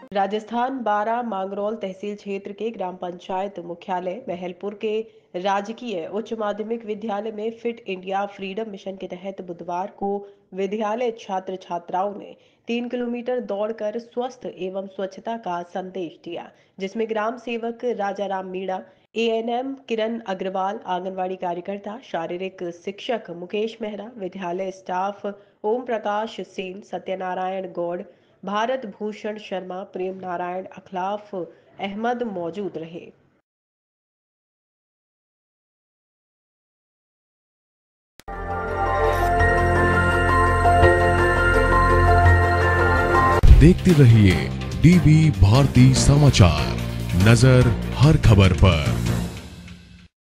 राजस्थान बारां मांगरौल तहसील क्षेत्र के ग्राम पंचायत मुख्यालय महलपुर के राजकीय उच्च माध्यमिक विद्यालय में फिट इंडिया फ्रीडम मिशन के तहत बुधवार को विद्यालय छात्र छात्राओं ने 3 किलोमीटर दौड़कर स्वस्थ एवं स्वच्छता का संदेश दिया, जिसमें ग्राम सेवक राजाराम मीणा, एएनएम किरण अग्रवाल, आंगनवाड़ी कार्यकर्ता, शारीरिक शिक्षक मुकेश मेहरा, विद्यालय स्टाफ ओम प्रकाश सेन, सत्यनारायण गौड़, भारत भूषण शर्मा, प्रेम नारायण अखलाफ अहमद मौजूद रहे। देखते रहिए डीवी भारती समाचार, नजर हर खबर पर।